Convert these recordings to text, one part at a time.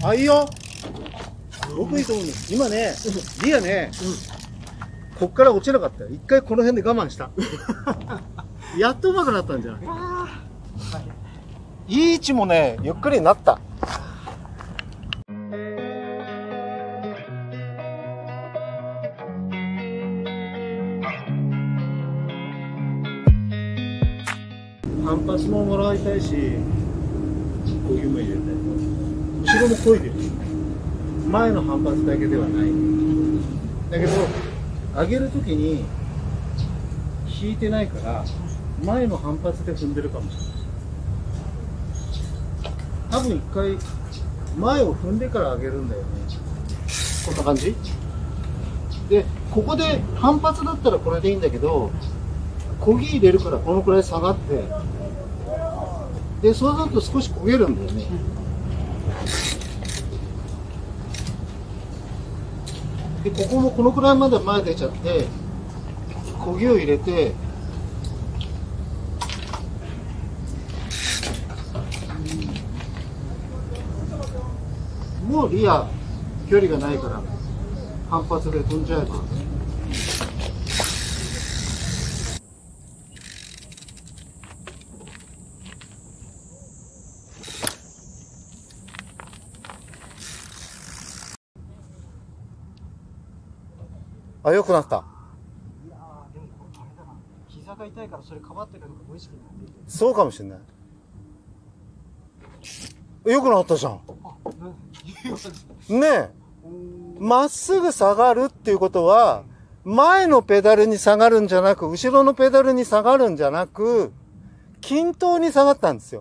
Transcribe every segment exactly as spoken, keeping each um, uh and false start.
あ、いいよ。すごくいいと思うんです。今ね、リアね、うん、こっから落ちなかったよ。一回この辺で我慢した。やっと上手くなったんじゃない。いい位置もね、ゆっくりになった。反発ももらいたいし、こぎも入れたい。後ろもこいでる。前の反発だけではない。だけど、上げるときに引いてないから、前の反発で踏んでるかもしれない。多分一回、前を踏んでから上げるんだよね。こんな感じで、ここで反発だったらこれでいいんだけど、こぎ入れるからこのくらい下がって、で、そうすると少し焦げるんだよね。で、ここもこのくらいまで前出ちゃって、焦げを入れて、もうリア、距離がないから、反発で飛んじゃえば。あ、良くなった。いやー、でもあれだな。膝が痛いからそれかばってるのが無意識になっていて。そうかもしれない。良くなったじゃん。ねえ。まっすぐ下がるっていうことは、前のペダルに下がるんじゃなく、後ろのペダルに下がるんじゃなく、均等に下がったんですよ。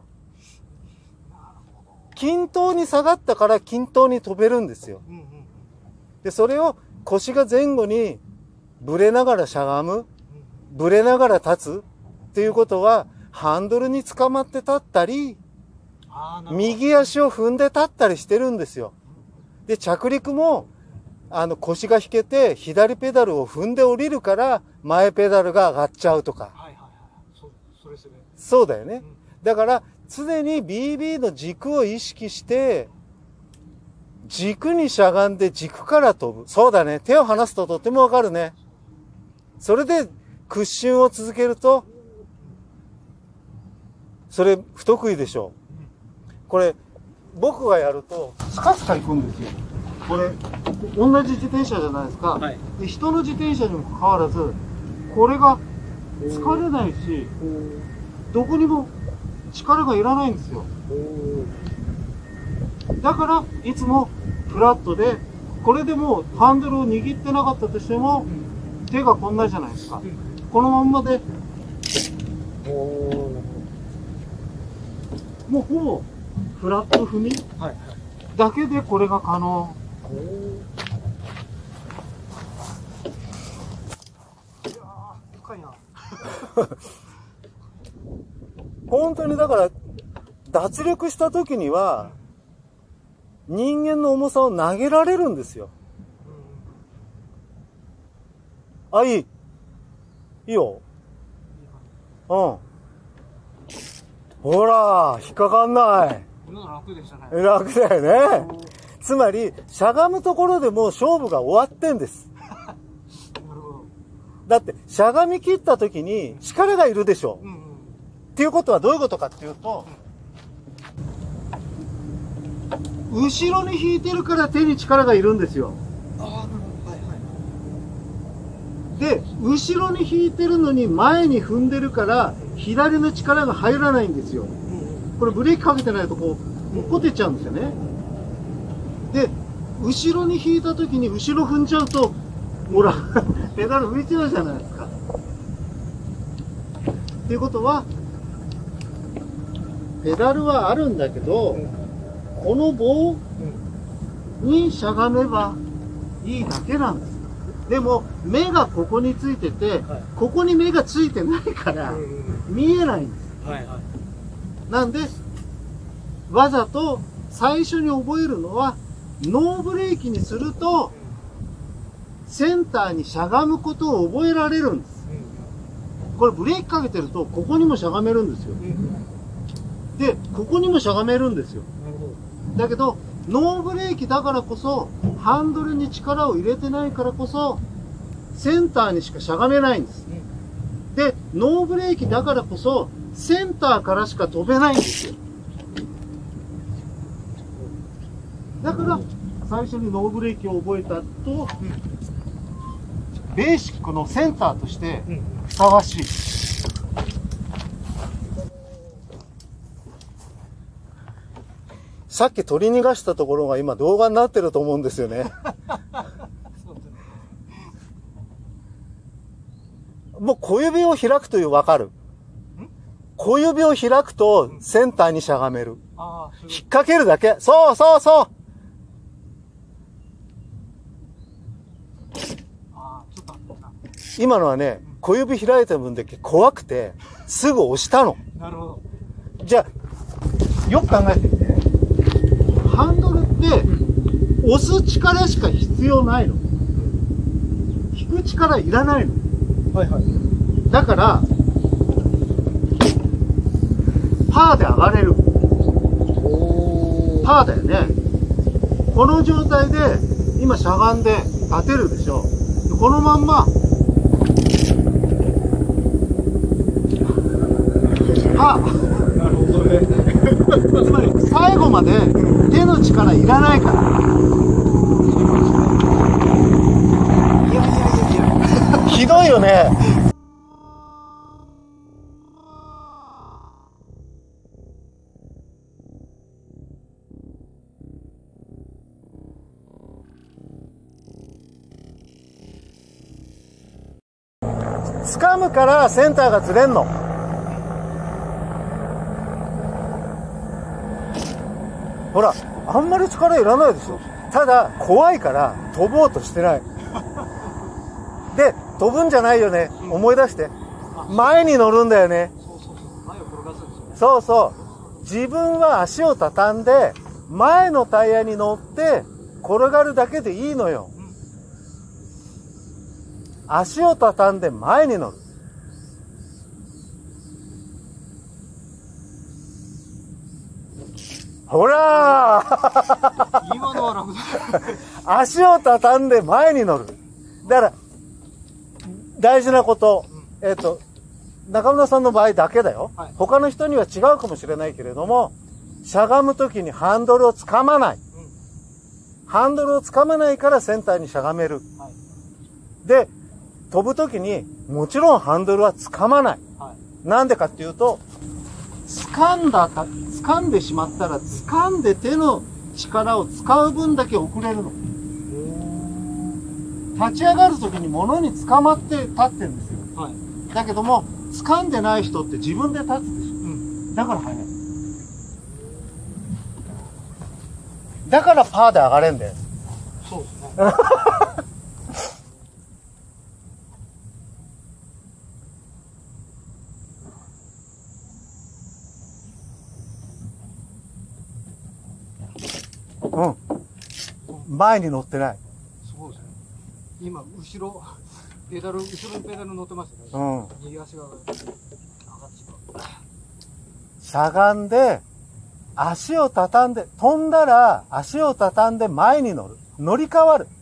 均等に下がったから均等に飛べるんですよ。で、それを腰が前後にぶれながらしゃがむ、ぶれながら立つっていうことは、ハンドルに捕まって立ったり、右足を踏んで立ったりしてるんですよ。で、着陸も、あの、腰が引けて、左ペダルを踏んで降りるから、前ペダルが上がっちゃうとか。はいはいはい。そう、それそれ。そうだよね。うん、だから、常に ビービー の軸を意識して、軸にしゃがんで軸から飛ぶ。そうだね。手を離すととってもわかるね。それで、屈伸を続けると、それ、不得意でしょう。これ、僕がやると、スカスカ行くんですよ。これ、同じ自転車じゃないですか。はい、で、人の自転車にもかかわらず、これが疲れないし、どこにも力がいらないんですよ。だから、いつもフラットで、これでもうハンドルを握ってなかったとしても、手がこんなじゃないですか。このまんまで、もうほぼ、フラット踏みだけでこれが可能。いやー、深いな。本当にだから、脱力した時には、人間の重さを投げられるんですよ。あ、いい。いいよ。うん。ほら、引っかかんない。楽でしたね。楽だよね。つまり、しゃがむところでもう勝負が終わってんです。なるほど。だって、しゃがみ切った時に力がいるでしょ。うんうん、っていうことはどういうことかっていうと、うん、後ろに引いてるから手に力がいるんですよ。ああ、なるほど。はいはい。で、後ろに引いてるのに前に踏んでるから、左の力が入らないんですよ。これブレーキかけてないとこう、落っこてっちゃうんですよね。で、後ろに引いた時に後ろ踏んじゃうと、ほら、ペダル浮いちゃうじゃないですか。っていうことは、ペダルはあるんだけど、この棒にしゃがめばいいだけなんです。でも、目がここについてて、ここに目がついてないから、見えないんです。はいはい、なんで、わざと最初に覚えるのは、ノーブレーキにすると、センターにしゃがむことを覚えられるんです。これブレーキかけてると、ここにもしゃがめるんですよ。で、ここにもしゃがめるんですよ。だけど、 ノーブレーキだからこそ、ハンドルに力を入れてないからこそ、センターにしかしゃがめないんです。で、ノーブレーキだからこそ、センターからしか飛べないんですよ。だから、最初にノーブレーキを覚えたと、ベーシックのセンターとしてふさわしい。さっき取り逃がしたところが今動画になってると思うんですよね。もう小指を開くという分かる。小指を開くとセンターにしゃがめる。引っ掛けるだけ。そうそうそう。今のはね、小指開いた分だけ怖くて、すぐ押したの。なるほど。じゃあ、よく考えてみて。ハンドルって、押す力しか必要ないの。引く力いらないの。はいはい。だから、パーで上がれる。パーだよね。この状態で、今しゃがんで立てるでしょ。このまんま、パー。なるほどね。つまり、最後まで手の力いらないから。いやいやいやいや。ひどいよね。掴むからセンターがずれんの。ほら、あんまり力いらないでしょ。ただ、怖いから飛ぼうとしてない。で、飛ぶんじゃないよね。思い出して。前に乗るんだよね。そうそう。自分は足を畳んで、前のタイヤに乗って転がるだけでいいのよ。足を畳んで前に乗る。ほらー今のは楽だ。足を畳んで前に乗る。だから、大事なこと、えっと、中村さんの場合だけだよ。はい、他の人には違うかもしれないけれども、しゃがむときにハンドルをつかまない。うん、ハンドルをつかまないからセンターにしゃがめる。はい、で、飛ぶときにもちろんハンドルはつかまない。はい、なんでかっていうと、掴んだか、掴んでしまったら、掴んで手の力を使う分だけ遅れるの。立ち上がるときに物に捕まって立ってるんですよ。はい、だけども、掴んでない人って自分で立つでしょ。うん、だから速い。だからパーで上がれんだよ。そうですね。うん。前に乗ってない。 そうですね。今、後ろ、ペダル、後ろにペダル乗ってましたね。うん。右足が上がってしまう。 しゃがんで、足を畳んで、飛んだら足を畳んで前に乗る。乗り換わる。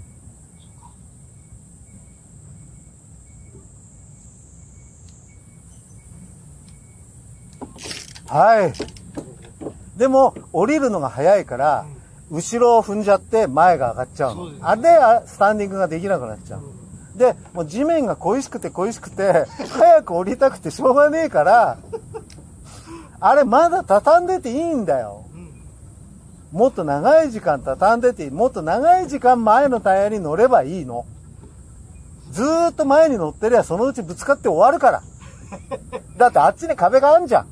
はい。でも、降りるのが早いから、うん後ろを踏んじゃって前が上がっちゃうの。あれでスタンディングができなくなっちゃう。で、もう地面が恋しくて恋しくて、早く降りたくてしょうがねえから、あれまだ畳んでていいんだよ。もっと長い時間畳んでていい。もっと長い時間前のタイヤに乗ればいいの。ずーっと前に乗ってりゃそのうちぶつかって終わるから。だってあっちに壁があるじゃん。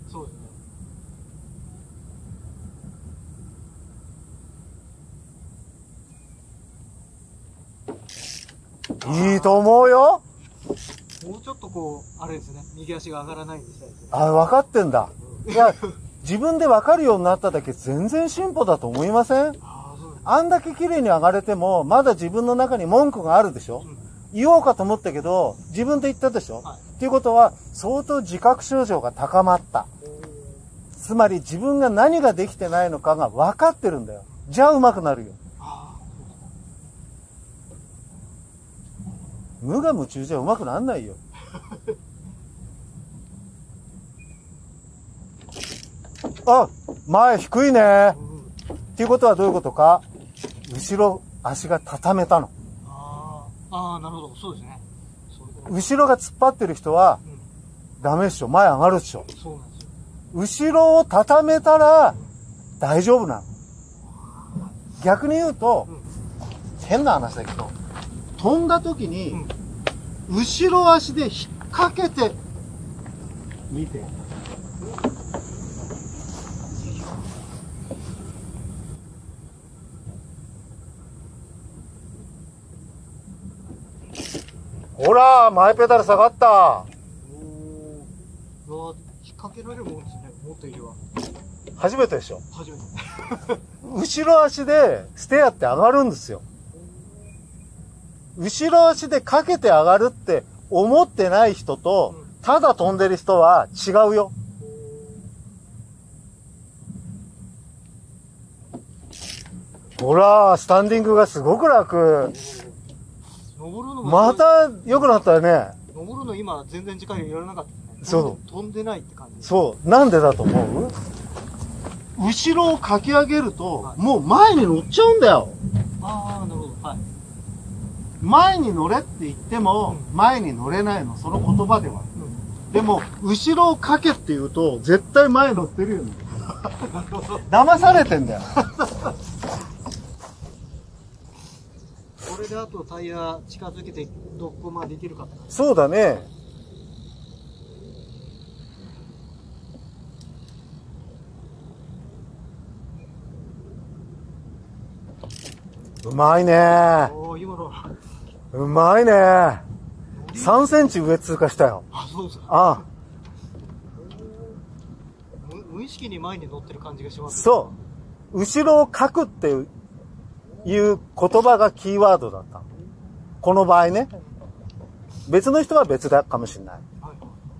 いいと思うよ。 もうちょっとこう、あれですね、右足が上がらないんですね。 あ、分かってんだ。いや、自分で分かるようになっただけ全然進歩だと思いません？あ, そうですあんだけ綺麗に上がれても、まだ自分の中に文句があるでしょ、うん、言おうかと思ったけど、自分で言ったでしょ、はい、っていうことは、相当自覚症状が高まった。つまり自分が何ができてないのかが分かってるんだよ。 じゃあうまくなるよ。無我夢中じゃうまくなんないよ。あ、前低いね。っていうことはどういうことか。後ろ足が畳めたの。 ああ、なるほど。そうですね。 後ろが突っ張ってる人は、うん、ダメでしょ。前上がるでしょ。 そうなんですよ。 後ろを畳めたら大丈夫なの。逆に言うと、うん、変な話だけど、飛んだ時に、うん、後ろ足で引っ掛けて、見て。ほら、前ペダル下がった。 おお、引っ掛けられるもんですね。もっといいわ。 初めてでしょ。 初めて。 後ろ足でステアって上がるんですよ。後ろ足でかけて上がるって思ってない人と、うん、ただ飛んでる人は違うよ。ほら、スタンディングがすごく楽。 登るのまた良くなったよね。 登るの今全然時間やらなかったね。 そう。 飛んでないって感じ。 そう。なんでだと思う？後ろをかき上げると、はい、もう前に乗っちゃうんだよ。 ああ、なるほど。はい。 前に乗れって言っても、うん、前に乗れないの、その言葉では。うん、でも、後ろをかけって言うと、絶対前乗ってるよね。騙されてんだよ。 これであとタイヤ近づけてどこまでいけるかって。 そうだね。うまいね。 おー、今の。 うまいね。さんセンチ上通過したよ。 あ、そうですか。 ああ。 無、無意識に前に乗ってる感じがします、ね。 そう。後ろをかくっていう言葉がキーワードだった。この場合ね。別の人は別だかもしれない。はい、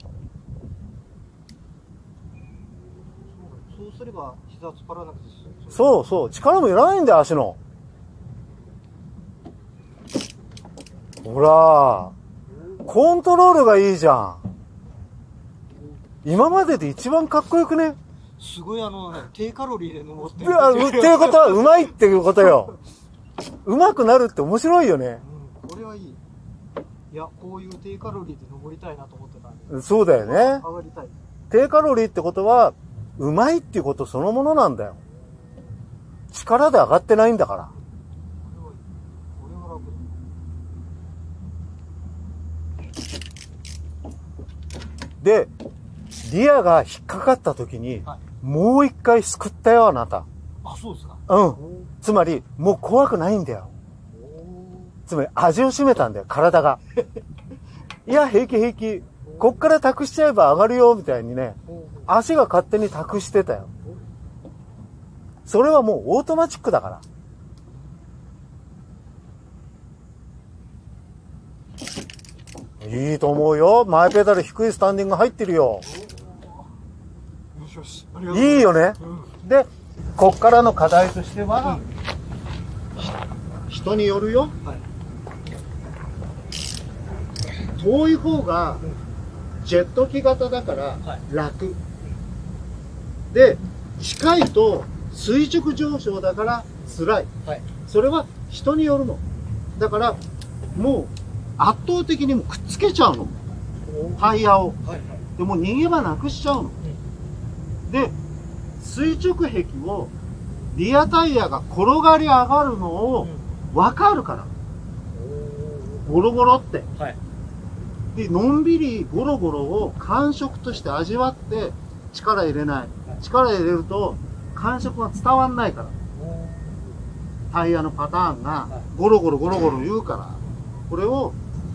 そうすれば膝突っ張らなくて済む。 そうそう。力もいらないんだよ、足の。ほら、コントロールがいいじゃん。今までで一番かっこよくね。 すごいあの、低カロリーで登ってる。っていうことはうまいっていうことよ。うまくなるって面白いよね。 うん、これはいい。いや、こういう低カロリーで登りたいなと思ってたんで。 そうだよね。 上がりたい。 低カロリーってことは、うまいっていうことそのものなんだよ。力で上がってないんだから。で、リアが引っかかった時に、はい、もう一回すくったよ、あなた。 あ、そうですか。 うん。つまり、もう怖くないんだよ。つまり、味を占めたんだよ、体が。いや、平気平気。こっから託しちゃえば上がるよ、みたいにね。足が勝手に託してたよ。それはもうオートマチックだから。いいと思うよ。前ペダル低いスタンディング入ってるよ。いいよね。うん、で、こっからの課題としては、うん、人によるよ。はい、遠い方がジェット機型だから楽。はい、で、近いと垂直上昇だから辛い。はい、それは人によるの。だから、もう、圧倒的にもくっつけちゃうの。タイヤを。はいはい、でも逃げ場なくしちゃうの。うん、で、垂直壁をリアタイヤが転がり上がるのを分かるから。うん、ゴロゴロって。はい、で、のんびりゴロゴロを感触として味わって力入れない。はい、力入れると感触が伝わんないから。タイヤのパターンがゴロゴロゴロゴロ言うから。これを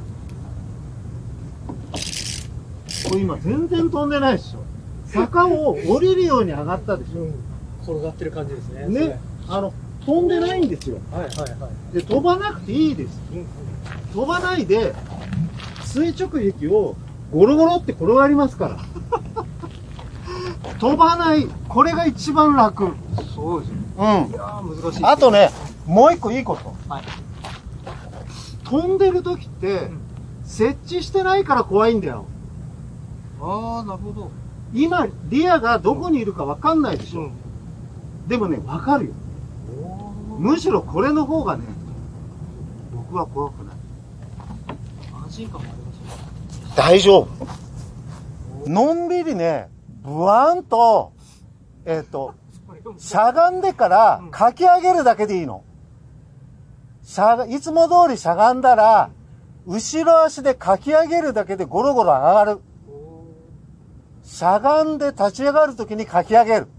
これ今全然飛んでないでしょ。坂を降りるように上がったでしょ。うん、 転がってる感じですね。 ね、あの飛んでないんですよ。はいはいはい。で飛ばなくていいです。うん、飛ばないで垂直壁をゴロゴロって転がりますから。飛ばない。これが一番楽。 そうですね。 うん。 いやー難しい。 あとね、もう一個いいこと。 はい。 飛んでる時って、設置してないから怖いんだよ。 ああ、なるほど。 今、リアがどこにいるか分かんないでしょ。 うん、 でもね、分かるよ。むしろこれの方がね、僕は怖くない。 安心感もありますね。 大丈夫。のんびりね、ブワーンと、えっと、しゃがんでからかき上げるだけでいいの。しゃが、いつも通りしゃがんだら、後ろ足でかき上げるだけでゴロゴロ上がる。しゃがんで立ち上がるときにかき上げる。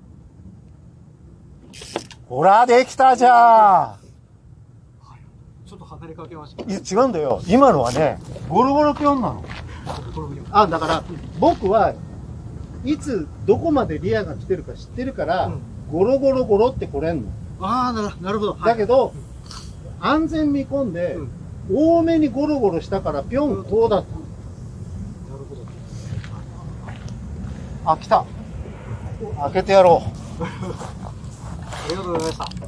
ほら、できたじゃん。ちょっと離れかけました。 いや、違うんだよ。今のはね、ゴロゴロピョンなの。あ、だから、僕はいつどこまでリアが来てるか知ってるから、うん、ゴロゴロゴロって来れんの。 ああ、なる、なるほど。 だけど、はい、安全見込んで、うん、多めにゴロゴロしたからピョンこうだった。なるほど。あ、来た。開けてやろう。 ありがとうございました。